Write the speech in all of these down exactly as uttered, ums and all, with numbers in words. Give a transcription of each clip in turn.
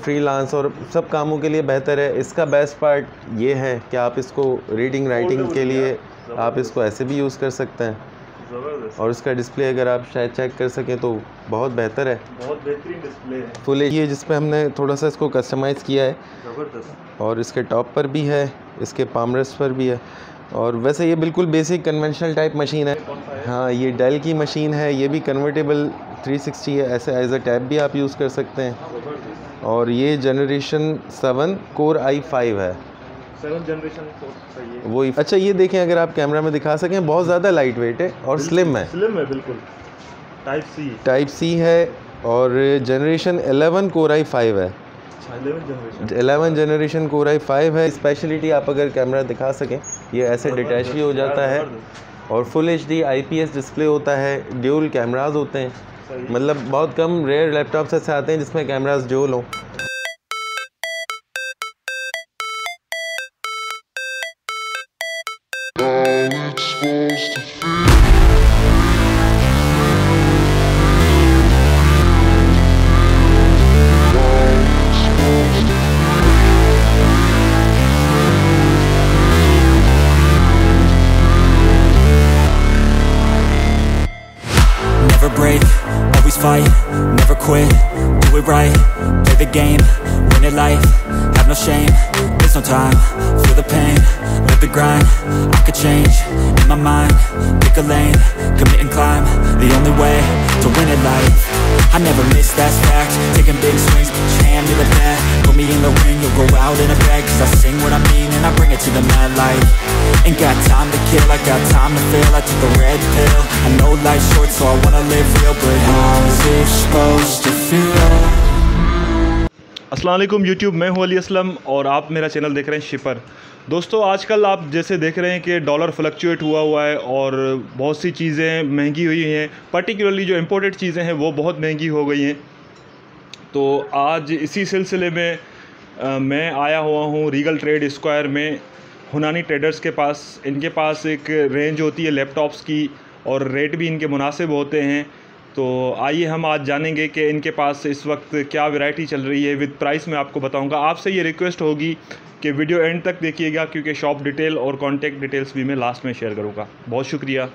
Freelance और सब कामों के लिए बेहतर है। इसका बेस्ट पार्ट ये है कि आप इसको रीडिंग राइटिंग के लिए आप इसको ऐसे भी यूज़ कर सकते हैं, और इसका डिस्प्ले अगर आप शायद चेक कर सकें तो बहुत बेहतर है, बहुत बेहतरीन डिस्प्ले है। फुल एच डी है, जिस पे हमने थोड़ा सा इसको कस्टमाइज़ किया है, ज़बरदस्त। और इसके टॉप पर भी है, इसके पामरेस्ट पर भी है। और वैसे ये बिल्कुल बेसिक कन्वेंशनल टाइप मशीन है। हाँ, ये डेल की मशीन है, ये भी कन्वर्टेबल थ्री सिक्सटी है, ऐसे एज अ टैब भी आप यूज़ कर सकते हैं। और ये generation seven core I five है, सेवन जनरेशन सही है वही। अच्छा, ये देखें, अगर आप कैमरा में दिखा सकें, बहुत ज़्यादा लाइट वेट है और स्लिम है। स्लिम है बिल्कुल। टाइप सी टाइप सी है, और generation eleven core I five है, eleven generation core I five है। स्पेशलिटी आप अगर कैमरा दिखा सकें, ये ऐसे डिटैच भी हो जाता है, और full H D I P S display होता है, ड्यूल कैमराज होते हैं, मतलब बहुत कम रेयर लैपटॉप्स ऐसे आते हैं जिसमें कैमराज ड्यूल हों। Never break, always fight, never quit, do it right, play the game, win it life, have no shame, there's no time, feel the pain, live the grind, I could change, in my mind, pick a lane, commit and climb, the only way to win it life, I never miss, that's fact, taking big swings, put your hand to the bat, put me in the ring, you'll go out in a bag, cause I sing what I mean and I bring it to the mad light, ain't got time to kill, I got time to feel, I took a red pill, I know life's short so I wanna live real, but how's it supposed to feel? अस्सलाम वालेकुम YouTube, मैं हूं अली असलम और आप मेरा channel देख रहे हैं शिपर। दोस्तों, आजकल आप जैसे देख रहे हैं कि डॉलर फ्लक्चुएट हुआ हुआ है और बहुत सी चीज़ें महंगी हुई हैं, पर्टिकुलरली जो इम्पोर्टेड चीज़ें हैं वो बहुत महंगी हो गई हैं। तो आज इसी सिलसिले में आ, मैं आया हुआ हूं रीगल ट्रेड स्क्वायर में हुनानी ट्रेडर्स के पास। इनके पास एक रेंज होती है लैपटॉप्स की और रेट भी इनके मुनासिब होते हैं। तो आइए हम आज जानेंगे कि इनके पास इस वक्त क्या वैरायटी चल रही है, विद प्राइस मैं आपको बताऊंगा। आपसे ये रिक्वेस्ट होगी कि वीडियो एंड तक देखिएगा, क्योंकि शॉप डिटेल और कॉन्टैक्ट डिटेल्स भी मैं लास्ट में शेयर करूंगा। बहुत शुक्रिया।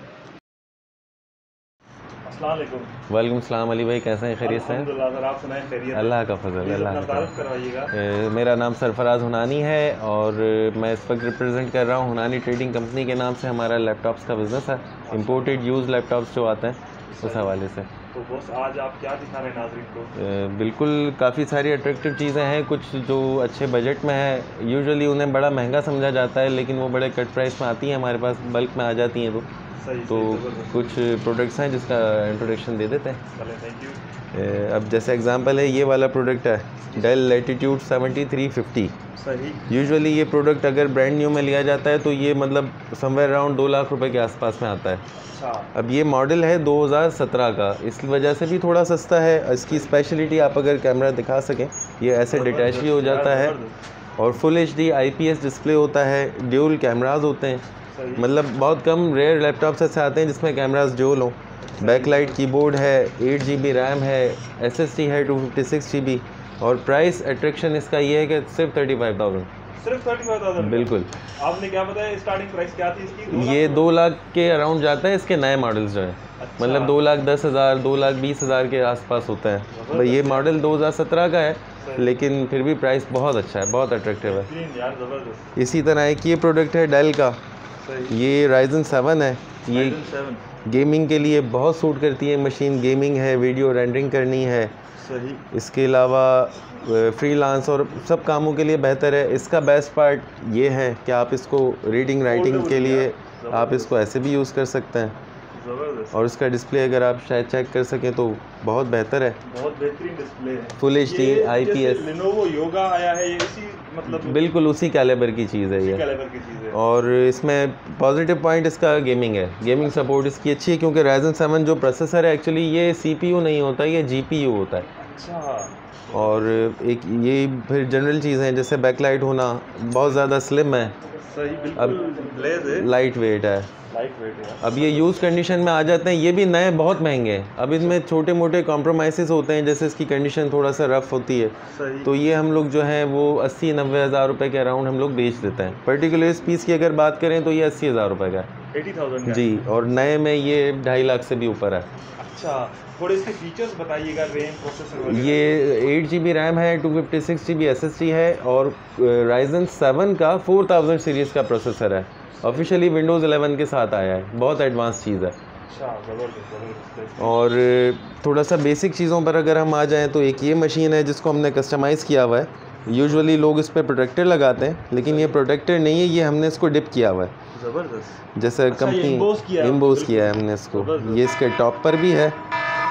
अस्सलाम वालेकुम। वालेकुम सलाम अली भाई, कैसे हैं? खैरियत से हैं? आप सुनाएं खैरियत? अल्लाह का फजल, अल्लाह का तारुफ करवाइएगा। मेरा नाम सरफराज हुनानी है और मैं इस वक्त रिप्रेजेंट कर रहा हूँ हुनानी ट्रेडिंग कंपनी के नाम से। हमारा लैपटॉप्स का बिज़नेस है, इंपोर्टेड यूज़ लैपटॉप्स जो आते हैं उस हवाले से। तो बॉस, आज आप क्या दिखा रहे हैं नाज़रीन को? बिल्कुल, काफ़ी सारी अट्रैक्टिव चीज़ें हैं, कुछ जो अच्छे बजट में है। यूजुअली उन्हें बड़ा महंगा समझा जाता है, लेकिन वो बड़े कट प्राइस में आती हैं, हमारे पास बल्क में आ जाती हैं। तो सही, तो सही, कुछ प्रोडक्ट्स हैं जिसका इंट्रोडक्शन दे देते हैं। Thank you. अब जैसे एग्जांपल है, ये वाला प्रोडक्ट है Dell Latitude seventy three fifty. सही। यूजुअली ये प्रोडक्ट अगर ब्रांड न्यू में लिया जाता है तो ये मतलब समवेयर अराउंड दो लाख रुपए के आसपास में आता है। अच्छा। अब ये मॉडल है दो हज़ार सत्रह का, इस वजह से भी थोड़ा सस्ता है। इसकी स्पेशलिटी आप अगर कैमरा दिखा सकें, ये ऐसे डिटैच भी हो जाता है, और full H D I P S display होता है, ड्यूल कैमराज होते हैं, मतलब बहुत कम रेयर लैपटॉप्स ऐसे आते हैं जिसमें कैमराज ड्यूल हों। बैकलाइट कीबोर्ड है, एट जी बी रैम है, एस एस डी है two fifty six G B, और प्राइस अट्रैक्शन इसका ये है कि सिर्फ थर्टी फाइव थाउजेंड। सिर्फ थर्टी फाइव थाउजेंड? बिल्कुल। आपने क्या बताया स्टार्टिंग प्राइस क्या थी इसकी? ये दो लाख के अराउंड जाता है। इसके नए मॉडल्स जो है, अच्छा। मतलब दो लाख दस हज़ार दो लाख बीस हज़ार के आसपास होता है। भाई ये मॉडल दो हज़ार सत्रह का है, लेकिन फिर भी प्राइस बहुत अच्छा है, बहुत अट्रैक्टिव है। इसी तरह एक ये प्रोडक्ट है डेल का, ये राइजन सेवन है। ये गेमिंग के लिए बहुत सूट करती है मशीन, गेमिंग है, वीडियो रेंडरिंग करनी है। सही। इसके अलावा फ्रीलांस और सब कामों के लिए बेहतर है। इसका बेस्ट पार्ट ये है कि आप इसको रीडिंग राइटिंग के लिए आप इसको ऐसे भी यूज़ कर सकते हैं, और इसका डिस्प्ले अगर आप शायद चेक कर सकें तो बहुत बेहतर है, बहुत बेहतरीन डिस्प्ले है। Full H D I P S. Lenovo Yoga आया है, ये इसी मतलब बिल्कुल उसी कैलिबर की चीज़ है ये। कैलिबर की चीज़ है। और इसमें पॉजिटिव पॉइंट इसका गेमिंग है, गेमिंग सपोर्ट इसकी अच्छी है, क्योंकि राइजन सेवन जो प्रोसेसर है एक्चुअली ये सी पी यू नहीं होता, ये जी पी यू होता है। अच्छा। और एक ये फिर जनरल चीज़ है, जैसे बैकलाइट होना, बहुत ज़्यादा स्लिम है, सही, बिल्कुल ब्लेज है, लाइट वेट है। लाइट वेट है। अब ये यूज़ कंडीशन में आ जाते हैं, ये भी नए बहुत महंगे हैं। अब इनमें छोटे मोटे कॉम्प्रोमाइज़ होते हैं, जैसे इसकी कंडीशन थोड़ा सा रफ़ होती है, सही। तो ये हम लोग जो है वो अस्सी नब्बे हज़ार रुपये के अराउंड हम लोग बेच देते हैं। पर्टिकुलर इस पीस की अगर बात करें तो ये अस्सी हज़ार रुपये का है, अस्सी हज़ार जी, और नए में ये ढाई लाख से भी ऊपर है। अच्छा, थोड़े इसके फीचर्स बताइएगा, रैम, प्रोसेसर। ये एट जी बी रैम है, two fifty six G B S S D है, और राइजन सेवन का फोर थाउजेंड सीरीज़ का प्रोसेसर है। ऑफिशियली विंडोज़ इलेवन के साथ आया है, बहुत एडवांस चीज़ है। अच्छा, ज़बरदस्त ज़बरदस्त। और थोड़ा सा बेसिक चीज़ों पर अगर हम आ जाएँ तो एक ये मशीन है जिसको हमने कस्टमाइज़ किया हुआ है। यूजुअली लोग इस पर प्रोटेक्टर लगाते हैं, लेकिन ये प्रोटेक्टर नहीं है, ये हमने इसको डिप किया हुआ है। ज़बरदस्त। जैसे अच्छा, कंपनी इम्बोस किया है, इम्बोस किया है हमने इसको। ज़बरदस्त। ये इसके टॉप पर भी है।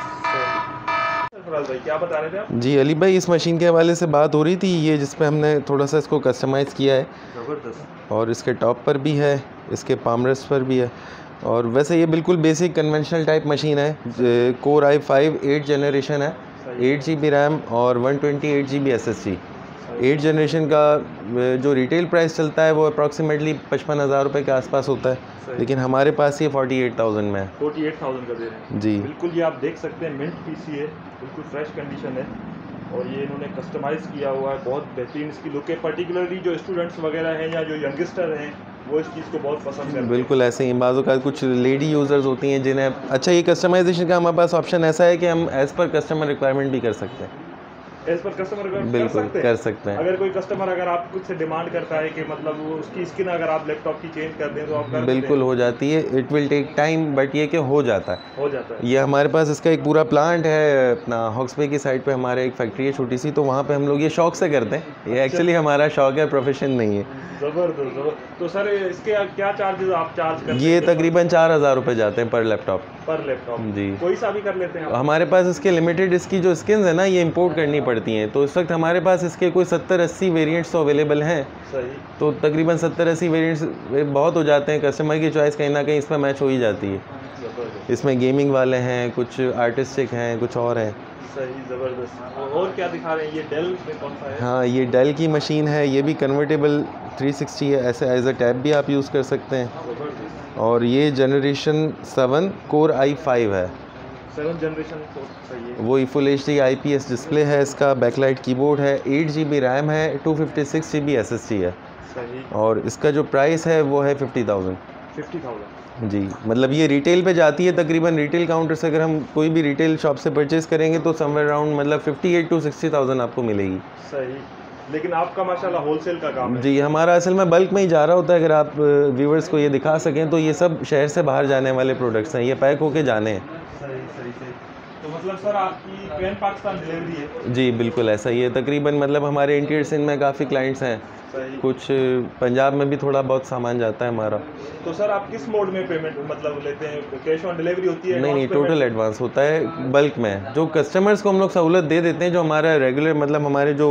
भाई क्या बता रहे थे आप? जी अली भाई, इस मशीन के हवाले से बात हो रही थी, ये जिस पे हमने थोड़ा सा इसको कस्टमाइज़ किया है। ज़बरदस्त। और इसके टॉप पर भी है, इसके पामरेस्ट पर भी है। और वैसे ये बिल्कुल बेसिक कन्वेंशनल टाइप मशीन है। Core I five eight generation है, एट जी बी रैम और one twenty eight G B S S D. Eight generation का जो रिटेल प्राइस चलता है वो अप्रॉक्सीमेटली पचपन हज़ार रुपये के आसपास होता है, लेकिन हमारे पास ये फोर्टी एट थाउजेंड में है। फोर्टी एट थाउजेंड का दे रहे हैं जी, बिल्कुल। ये आप देख सकते हैं, मिंट पीसी है, बिल्कुल फ्रेश कंडीशन है, और ये इन्होंने कस्टमाइज़ किया हुआ है, बहुत बेहतरीन इसकी लुक है। पर्टिकुलरली जो स्टूडेंट्स वगैरह हैं या जो यंगस्टर हैं वो इस चीज़ को बहुत पसंद करते हैं। बिल्कुल ऐसे ही बाज़ों का कुछ लेडी यूज़र्स होती हैं जिन्हें अच्छा, ये कस्टमाइजेशन का हमारे पास ऑप्शन ऐसा है कि हम एज़ पर कस्टमर रिक्वायरमेंट भी कर सकते हैं। एज पर कस्टमर कर बिल्कुल सकते हैं कर सकते हैं। अगर कोई कस्टमर अगर आप कुछ से डिमांड करता है कि मतलब वो उसकी स्किन अगर आप लैपटॉप की चेंज कर दें तो आप कर बिल्कुल हो जाती है। It will take time, but ये कि हो जाता है हो जाता है। ये हमारे पास इसका एक पूरा प्लांट है अपना हॉक्सबे की साइड पे, हमारे एक फैक्ट्री है छोटी सी, तो वहाँ पे हम लोग ये शौक से करते हैं। ये एक्चुअली हमारा शौक है, प्रोफेशन नहीं है। ज़बरदस्त ज़बरदस्त। तो सर इसके क्या चार्जेस आप चार्ज करते हैं? ये तकरीबन चार हज़ार रुपये जाते हैं पर लैपटॉप। पर लैपटॉप जी, कोई सा भी कर लेते हैं आप? हमारे पास इसके लिमिटेड, इसकी जो स्किन्स है ना ये इंपोर्ट करनी पड़ती हैं, तो इस वक्त हमारे पास इसके कोई सत्तर अस्सी वेरिएंट्स तो अवेलेबल हैं। सही। तो तकरीबन सत्तर अस्सी वेरिएंट्स बहुत हो जाते हैं, कस्टमर की चॉइस कहीं ना कहीं इसमें मैच हो ही जाती है। ज़बरदस्त। इसमें गेमिंग वाले हैं, कुछ आर्टिस्टिक हैं, कुछ और हैं। सही, ज़बरदस्त। और क्या दिखा रहे हैं? ये डेल में कौन सा है? हाँ, ये डेल की मशीन है, ये भी कन्वर्टेबल थ्री सिक्सटी है, ऐसे एज अ टैब भी आप यूज़ कर सकते हैं। ज़बरदस्त। और ये generation seven core I five है, सेवन जनरेशन तो सही है। वो full H D I P S display है इसका, बैकलाइट कीबोर्ड है, एट जी बी रैम है, two fifty six G B S S D है। सही। और इसका जो प्राइस है वो है फिफ्टी थाउजेंड। फिफ्टी थाउजेंड जी, मतलब ये रिटेल पे जाती है तकरीबन, रिटेल काउंटर से अगर हम कोई भी रिटेल शॉप से परचेज़ करेंगे तो समवेयर अराउंड मतलब fifty eight to sixty thousand आपको मिलेगी। सही। लेकिन आपका माशाल्लाह होलसेल का काम है। जी, हमारा असल में बल्क में ही जा रहा होता है। अगर आप व्यूवर्स को ये दिखा सकें तो ये सब शहर से बाहर जाने वाले प्रोडक्ट्स हैं, ये पैक होके जाने हैं। सही सही सही। तो मतलब सर आपकी पैन पाकिस्तान डिलीवरी है? जी बिल्कुल ऐसा ही है। तकरीबन मतलब हमारे इंटीरियर सिंध में काफ़ी क्लाइंट्स हैं, सही। कुछ पंजाब में भी थोड़ा बहुत सामान जाता है हमारा। तो सर आप किस मोड में पेमेंट मतलब लेते हैं? कैश ऑन डिलीवरी होती है? नहीं नहीं, टोटल एडवांस होता है बल्क में। जो कस्टमर्स को हम लोग सहूलत दे देते हैं, जो हमारा रेगुलर मतलब हमारे जो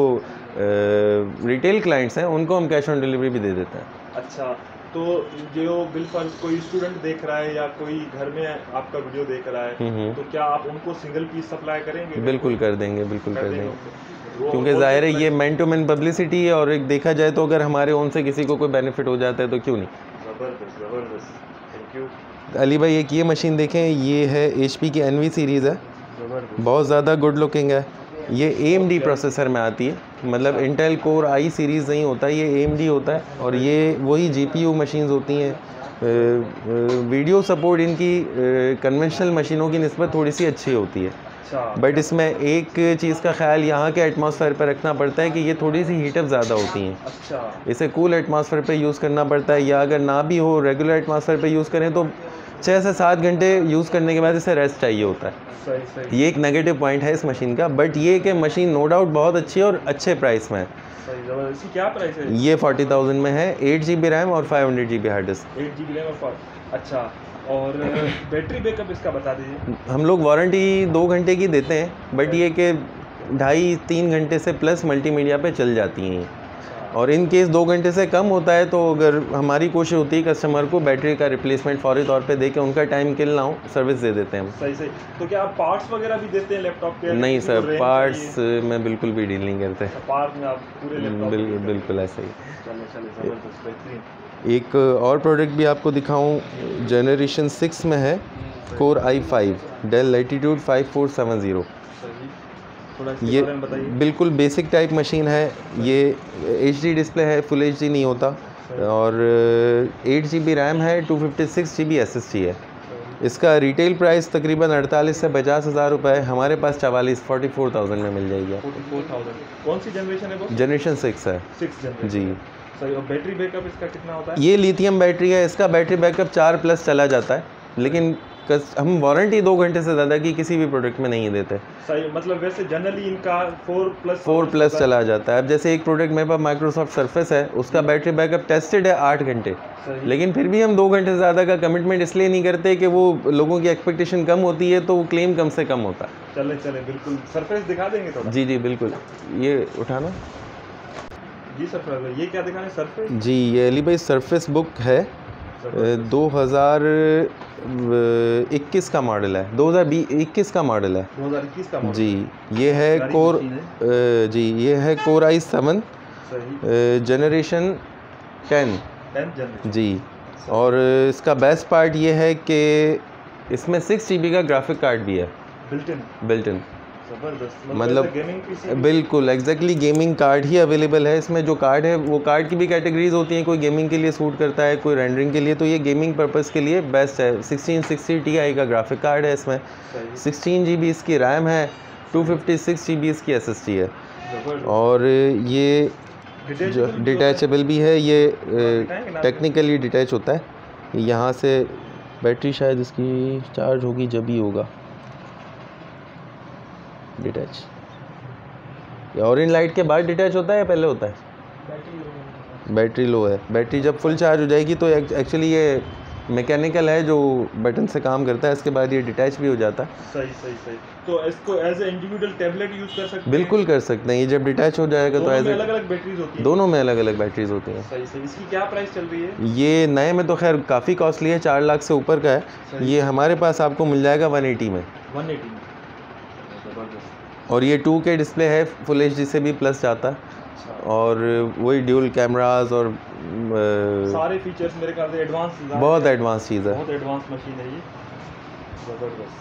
रिटेल क्लाइंट्स हैं उनको हम कैश ऑन डिलीवरी भी दे देते हैं। अच्छा, तो जो बिल पर कोई स्टूडेंट देख रहा है या कोई घर में आपका वीडियो देख रहा है तो क्या आप उनको सिंगल पीस सप्लाई करेंगे? बिल्कुल कर देंगे, बिल्कुल कर देंगे, वो क्योंकि और ज़ाहिर है ये मैन टू मैन पब्लिसिटी है, और एक देखा जाए तो अगर हमारे ओन से किसी को कोई बेनिफिट हो जाता है तो क्यों नहीं। ज़बरदस्त ज़बरदस्त, थैंक यू। अली भाई एक ये मशीन देखें, ये है एच पी की एन वी सीरीज़ है, ज़बरदस्त, बहुत ज़्यादा गुड लुकिंग है। ये ए एम डी प्रोसेसर में आती है, मतलब इंटेल कोर आई सीरीज़ नहीं होता, ये ए एम डी होता है, और ये वही जी पी यू मशीन्स होती हैं। वीडियो सपोर्ट इनकी कन्वेंशनल मशीनों की निस्बत थोड़ी सी अच्छी होती है, बट इसमें एक चीज़ का ख्याल यहाँ के एटमॉस्फेयर पर रखना पड़ता है कि ये थोड़ी सी हीटअप ज़्यादा होती हैं। अच्छा, इसे कूल एटमॉस्फेयर पे यूज़ करना पड़ता है, या अगर ना भी हो रेगुलर एटमॉस्फेयर पे यूज़ करें तो छः से सात घंटे यूज़ करने के बाद इसे रेस्ट चाहिए होता है। सही सही, ये एक नेगेटिव पॉइंट है इस मशीन का, बट ये कि मशीन नो डाउट बहुत अच्छी है और अच्छे प्राइस में है। सही ज़बरदस्त। इसकी क्या प्राइस है? ये फोर्टी थाउजेंड में है, एट जी बी रैम और five hundred G B hard disk. Eight G B RAM और अच्छा, और बैटरी बैकअप इसका बता दीजिए। हम लोग वारंटी दो घंटे की देते हैं, बट ये कि ढाई तीन घंटे से प्लस मल्टीमीडिया पे चल जाती हैं। और इन केस दो घंटे से कम होता है तो अगर हमारी कोशिश होती है कस्टमर को बैटरी का रिप्लेसमेंट फौरी तौर पे दे के उनका टाइम किल ना हो, सर्विस दे देते हैं हम। सही सही। तो क्या आप पार्ट्स वगैरह भी देते हैं लैपटॉप के? नहीं सर, पार्ट्स में बिल्कुल भी डील नहीं करते। पार्ट में आप पूरे लैपटॉप? बिल्कुल बिल्कुल ऐसा ही। चले चले ज़बरदस्त, बेहतरीन। एक और प्रोडक्ट भी आपको दिखाऊं, जनरेशन सिक्स में है, core I five, Dell Latitude five four seven zero. ये बिल्कुल बेसिक टाइप मशीन है। ये एच डी डिस्प्ले है, फुल एच डी नहीं होता, और एट जी बी रैम है, two fifty six G B S S D है। इसका रिटेल प्राइस तकरीबन अड़तालीस से पचास हज़ार रुपये है, हमारे पास चवालीस फोर्टी फोर थाउजेंड में मिल जाएगी। कौन सी जनरेशन है? जनरेशन सिक्स है। सिक्स जनरेशन जी। सही। और बैटरी बैकअप इसका कितना होता है? ये लिथियम बैटरी है, इसका बैटरी बैकअप चार प्लस चला जाता है, लेकिन हम वारंटी दो घंटे से ज़्यादा की किसी भी प्रोडक्ट में नहीं देते। सही। मतलब वैसे जनरली इनका फोर प्लस फोर प्लस चला जाता है। अब जैसे एक प्रोडक्ट मेरे पास माइक्रोसॉफ्ट सरफेस है, उसका बैटरी बैकअप टेस्टेड है आठ घंटे, लेकिन फिर भी हम दो घंटे से ज़्यादा का कमिटमेंट इसलिए नहीं करते कि वो लोगों की एक्सपेक्टेशन कम होती है तो वो क्लेम कम से कम होता है। चले चले बिल्कुल। सरफेस दिखा देंगे थोड़ा? जी जी बिल्कुल। ये उठाना जी सर। ये क्या दिखाने सरफेस? जी ये अली भाई सरफेस बुक है, दो हज़ार इक्कीस का मॉडल है, दो हज़ार इक्कीस का मॉडल है। दो हज़ार इक्कीस का मॉडल जी। ये है कोर है। जी ये है core I seven, generation ten जी। और इसका बेस्ट पार्ट ये है कि इसमें सिक्स जी बी का ग्राफिक कार्ड भी है बिल्ट इन। बिल्ट इन ज़बरदस्त। मतलब बिल्कुल एग्जैक्टली गेमिंग कार्ड ही अवेलेबल है इसमें। जो कार्ड है वो कार्ड की भी कैटेगरीज होती हैं, कोई गेमिंग के लिए सूट करता है, कोई रेंडरिंग के लिए, तो ये गेमिंग पर्पस के लिए बेस्ट है। सिक्सटीन सिक्सटी टी आई का ग्राफिक कार्ड है इसमें, सिक्सटीन जी बी इसकी रैम है, two fifty six G B इसकी एस एस डी है, और ये जो डिटैचेबल भी है, ये टेक्निकली डिटैच होता है। यहाँ से बैटरी शायद इसकी चार्ज होगी जब ही होगा डिटैच। और इन लाइट के बाद डिटैच होता है या पहले होता है? बैटरी लो है। बैटरी जब फुल चार्ज हो जाएगी तो एक्चुअली ये मैकेनिकल है जो बटन से काम करता है, इसके बाद ये डिटैच भी हो जाता है। सही सही सही। तो इसको as a individual tablet use कर सकते हैं? बिल्कुल कर सकते हैं। ये जब डिटैच हो जाएगा तो एज अलग अलग बैटरीज होती हैं? दोनों में अलग अलग बैटरीज होती हैं। सही सही। इसकी क्या प्राइस चल रही है? ये नए में तो खैर काफ़ी कॉस्टली है, चार लाख से ऊपर का है। ये हमारे पास आपको मिल जाएगा वन एटी में। वन एटी में। और ये टू के डिस्प्ले है, फुल एच डी से भी प्लस जाता है, और वही ड्यूल कैमरास और सारे फीचर्स मेरे ख्याल से एडवांस, बहुत एडवांस चीज़ है, बहुत एडवांस मशीन है ये। ज़बरदस्त।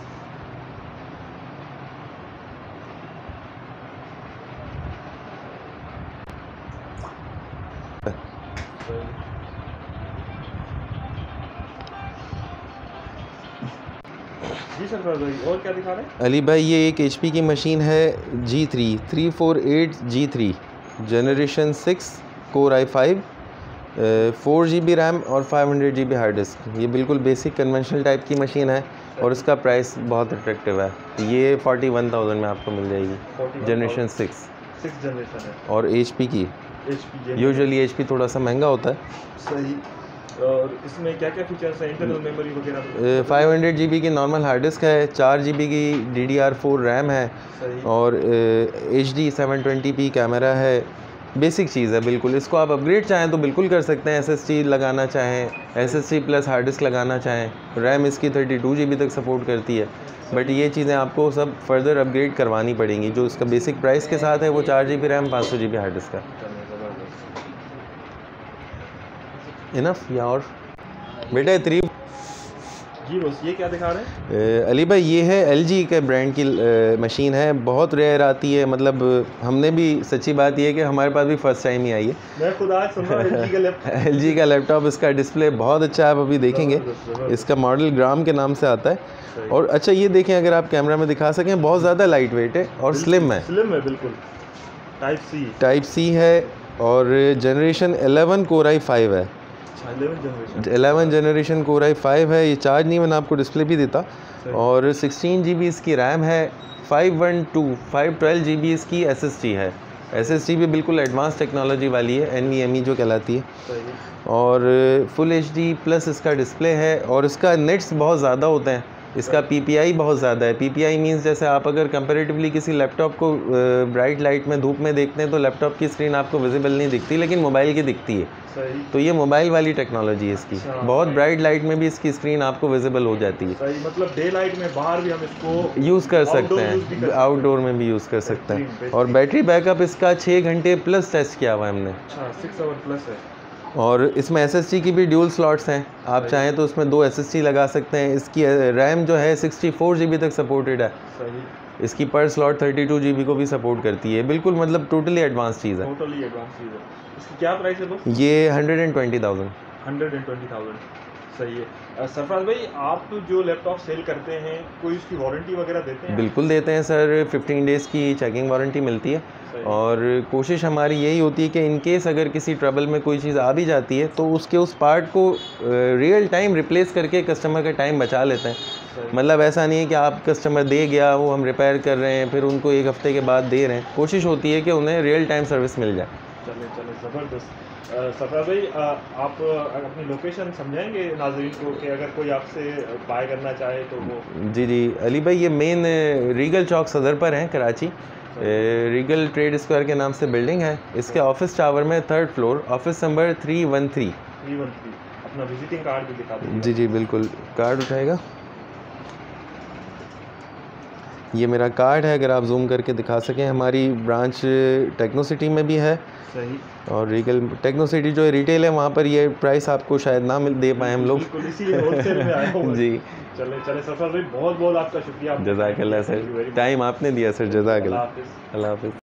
जी सर। और क्या दिखा रहे हैं? अली भाई ये एक एच पी की मशीन है, जी three three four eight G three, generation six, core I five, four G B RAM और five hundred G B hard disk. ये बिल्कुल बेसिक कन्वेंशनल टाइप की मशीन है और इसका प्राइस बहुत अट्रैक्टिव है। ये फोर्टी वन थाउजेंड में आपको मिल जाएगी, जनरेशन सिक्स सिक्स जनरेशन है, और एच पी की। यूजुअली एच पी थोड़ा सा महंगा होता है। सही। और इसमें क्या क्या फीचर्स हैं? इंटरनल मेमोरी वगैरह? फाइव हंड्रेड जी बी की नॉर्मल हार्ड डिस्क है, चार जी बी की D D R four RAM है, और H D seven twenty P camera है। बेसिक चीज़ है बिल्कुल। इसको आप अपग्रेड चाहें तो बिल्कुल कर सकते हैं, एस एस डी लगाना चाहें, S S D plus hard disk लगाना चाहें। रैम इसकी थर्टी टू जी बी तक सपोर्ट करती है, बट ये चीज़ें आपको सब फर्दर अपग्रेड करवानी पड़ेंगी। जो इसका बेसिक प्राइस के साथ है वो चार जी बी रैम, पाँच सौ जी बी हार्ड डिस्क है। इनफ या और बेटा थ्री जी बस। ये क्या दिखा रहे हैं? अली भाई ये है एल जी के ब्रांड की मशीन है, बहुत रेयर आती है। मतलब हमने भी, सच्ची बात ये है कि हमारे पास भी फर्स्ट टाइम ही आई है। मैं खुद आज सुन रहा हूं एल जी का लैपटॉप। एल जी का लैपटॉप, इसका डिस्प्ले बहुत अच्छा है, आप अभी देखेंगे। इसका मॉडल ग्राम के नाम से आता है। और अच्छा ये देखें, अगर आप कैमरा में दिखा सकें, बहुत ज़्यादा लाइट वेट है और स्लिम है। स्लिम है बिल्कुल। टाइप सी टाइप सी है, और generation eleven core I five है। Eleven generation core I five है। ये चार्ज नहीं, मैंने आपको डिस्प्ले भी देता। और सिक्सटीन जी बी इसकी रैम है, five one two five twelve G B इसकी एस एस डी है। एस एस डी भी बिल्कुल एडवांस टेक्नोलॉजी वाली है, एन वी एम ई जो कहलाती है। और फुल एच डी प्लस इसका डिस्प्ले है, और इसका नेट्स बहुत ज़्यादा होते हैं। इसका पीपीआई बहुत ज़्यादा है। पीपीआई मींस जैसे आप अगर कंपैरेटिवली किसी लैपटॉप को ब्राइट लाइट में धूप में देखते हैं तो लैपटॉप की स्क्रीन आपको विजिबल नहीं दिखती, लेकिन मोबाइल की दिखती है। सही। तो ये मोबाइल वाली टेक्नोलॉजी है इसकी। अच्छा। बहुत ब्राइट लाइट में भी इसकी स्क्रीन आपको विजिबल हो जाती है। सही, मतलब डे लाइट में बाहर भी हम इसको यूज़ कर सकते outdoor use भी कर हैं, सकते आउटडोर में भी यूज़ कर सकते हैं। बेहतरीन, और बैटरी बैकअप इसका छः घंटे प्लस टेस्ट किया हुआ है हमने। अच्छा, सिक्स आवर प्लस है। और इसमें एसएसडी की भी ड्यूल स्लॉट्स हैं, आप चाहें तो उसमें दो एसएसडी लगा सकते हैं। इसकी रैम जो है सिक्सटी फोर जी बी तक सपोर्टेड है। सही। इसकी per slot thirty two G B को भी सपोर्ट करती है। बिल्कुल मतलब टोटली एडवांस चीज़ है। टोटली एडवांस चीज़ है। इसकी क्या प्राइस है दोस्त? ये hundred and twenty thousand. Hundred and twenty thousand. सही है। अ, सरफराज भाई, आप जो लैपटॉप सेल करते हैं कोई उसकी वारंटी वगैरह देते हैं? बिल्कुल देते हैं सर, फिफ्टीन डेज़ की चेकिंग वारंटी मिलती है। और कोशिश हमारी यही होती है कि इन केस अगर किसी ट्रबल में कोई चीज़ आ भी जाती है तो उसके उस पार्ट को रियल टाइम रिप्लेस करके कस्टमर का टाइम बचा लेते हैं। मतलब ऐसा नहीं है कि आप कस्टमर दे गया वो हम रिपेयर कर रहे हैं फिर उनको एक हफ्ते के बाद दे रहे हैं। कोशिश होती है कि उन्हें रियल टाइम सर्विस मिल जाए। चले चले ज़बरदस्त। सरफराज भाई, अ, आप अपनी लोकेशन समझाएंगे नाज़रीन को कि अगर कोई आपसे बाय करना चाहे तो वो? जी जी अली भाई, ये मेन रीगल चौक सदर पर है कराची। रीगल ट्रेड स्क्वायर के नाम से बिल्डिंग है। इसके ऑफिस टावर में third floor, office number three one three. Three one three. अपना विजिटिंग कार्ड भी दिखा दीजिए। जी जी बिल्कुल, कार्ड उठाएगा। ये मेरा कार्ड है, अगर आप जूम करके दिखा सकें। हमारी ब्रांच टेक्नो सिटी में भी है। सही। और रीगल टेक्नो सिटी जो रिटेल है वहाँ पर ये प्राइस आपको शायद ना मिल दे पाए हम लोग। बिल्कुल, इसीलिए होलसेल में आया हूँ। जी चले चले सरफराज भाई, बहुत बहुत आपका शुक्रिया। जज़ाकल्लाह सर, टाइम आपने दिया सर, जज़ाकल्लाह। अल्लाह हाफ़िज़। अल्लाह हाफ़िज़।